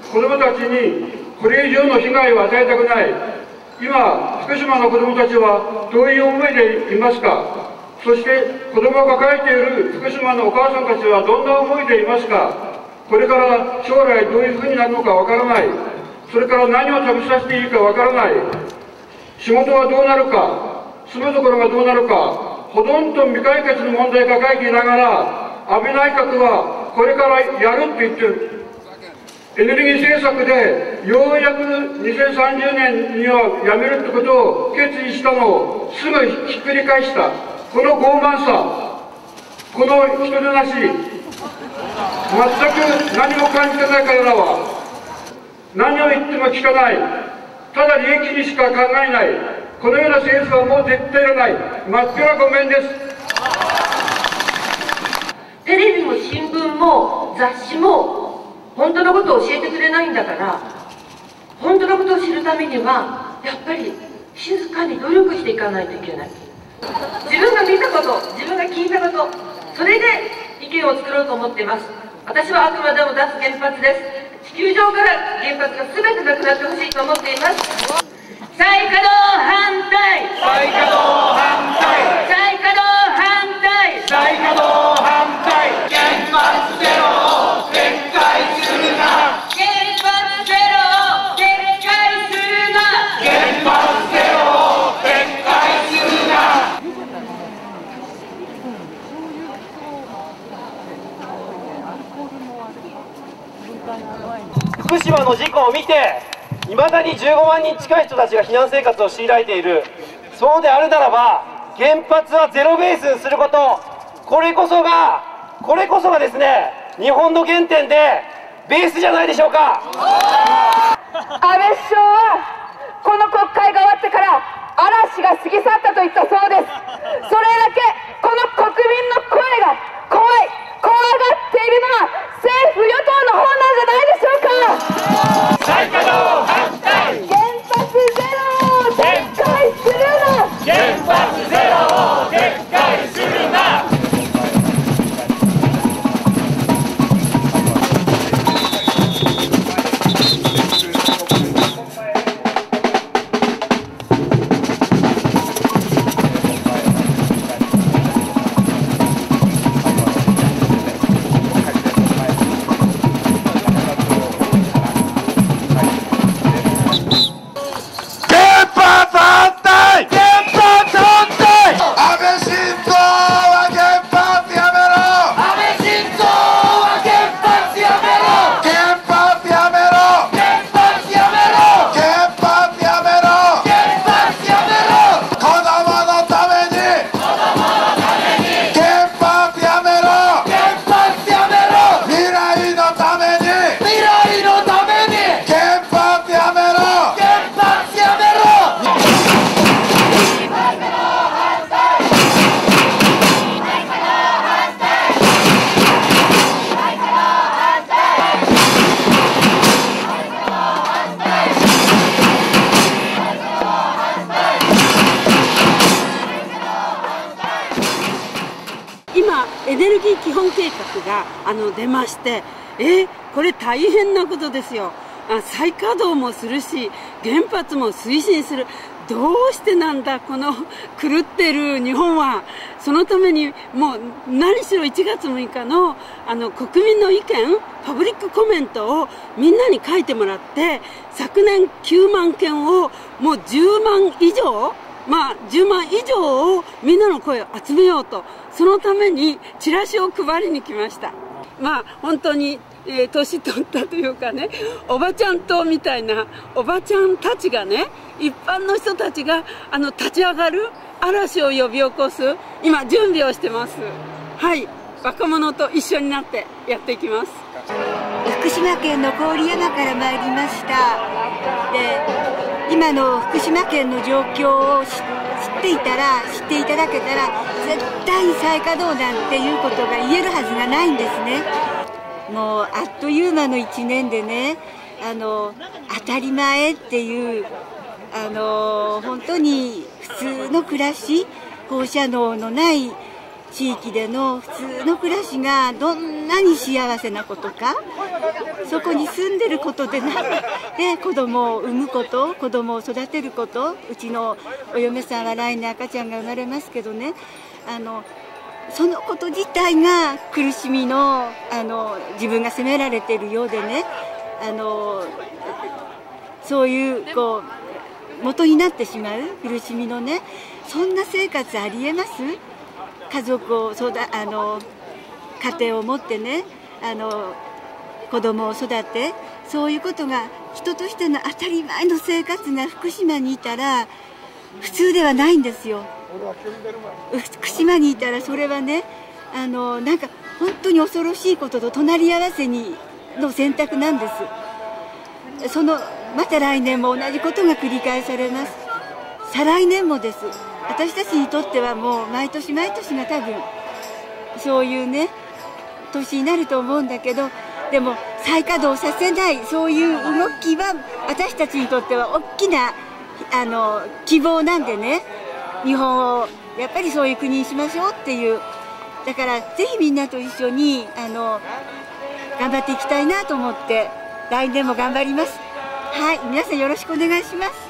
子どもたちにこれ以上の被害を与えたくない。今、福島の子どもたちはどういう思いでいますか。そして子どもを抱えている福島のお母さんたちはどんな思いでいますか。これから将来どういうふうになるのかわからない。それから何を食べさせていいかわからない。仕事はどうなるか、住むところがどうなるか、ほとんど未解決の問題を抱えていながら、安倍内閣はこれからやるって言ってる。エネルギー政策でようやく2030年にはやめるってことを決意したのをすぐひっくり返した。この傲慢さ、この人でなし、全く何も感じてない彼らは、何を言っても聞かない、ただ利益にしか考えない、このような政府はもう絶対いらない、真っ平ごめんです。 テレビも新聞も雑誌も本当のことを教えてくれないんだから、本当のことを知るためにはやっぱり静かに努力していかないといけない。自分が見たこと、自分が聞いたこと、それで意見を作ろうと思っています。私はあくまでも脱原発です。地球上から原発が全てなくなってほしいと思っています。再稼働反対、 再稼働反対、 再稼働反対、 再稼働反対、原発ゼロを撤回するな、 原発ゼロを撤回するな、 原発ゼロを撤回するな。福島の事故を見て、いまだに15万人近い人たちが避難生活を強いられている。そうであるならば、原発はゼロベースにすること、これこそがですね、日本の原点でベースじゃないでしょうか。 安倍首相はこの国会が終わってから嵐が過ぎ去ったと言ったそうです。それだけこの国民の声が怖がっているのは政府与党の方なんじゃないでしょうか。 再稼働反対、 原発ゼロを撤回するな、 原発ゼロを撤回するな。 エネルギー基本計画が出まして、これ大変なことですよ。再稼働もするし、原発も推進する。どうしてなんだ、この狂ってる日本は。そのためにもう何しろ1月6日の国民の意見、パブリックコメントをみんなに書いてもらって、昨年9万件をもう10万以上、10万以上をみんなの声を集めようと、そのためにチラシを配りに来ました。本当に、年取ったというかね、おばちゃん党みたいなおばちゃんたちがね、一般の人たちが立ち上がる嵐を呼び起こす、今準備をしてます。はい、若者と一緒になってやっていきます。 福島県の郡山から参りました。で、今の福島県の状況を知っていただけたら、絶対に再稼働なんていうことが言えるはずがないんですね。もうあっという間の1年でね、当たり前っていう本当に普通の暮らし、放射能のない地域での普通の暮らしがどんなに幸せなことか、そこに住んでることで子供を産むこと、子供を育てること、うちのお嫁さんは来年赤ちゃんが生まれますけどね、そのこと自体が苦しみの、自分が責められているようでね、そういう元になってしまう苦しみのね、そんな生活ありえます？家族を家庭を持ってね、子供を育て、そういうことが人としての当たり前の生活が福島にいたら普通ではないんですよ。福島にいたらそれはね、なんか本当に恐ろしいことと隣り合わせの選択なんです。また来年も同じことが繰り返されます。再来年もです。私たちにとってはもう毎年毎年が多分そういうね年になると思うんだけど、でも再稼働させないそういう動きは私たちにとっては大きな希望なんでね、日本をやっぱりそういう国にしましょうっていう、だからぜひみんなと一緒に頑張っていきたいなと思って来年も頑張ります。はい、皆さんよろしくお願いします。